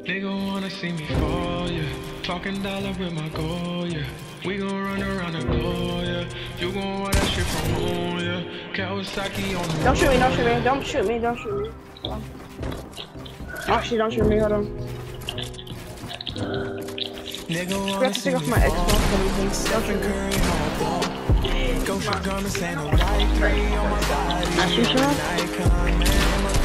Nigga wanna see me fall, yeah. Talking dollar with my goal, yeah. We gon' run around the globe, yeah. You gon' want that shit from home, yeah. Kawasaki on the Don't shoot me, don't shoot me, don't shoot me, don't shoot me. Actually, don't shoot me, hold on. Nigga We have to take off my Xbox and everything. Don't shoot me. Go for guns and a white 3 on my body. I shoot you?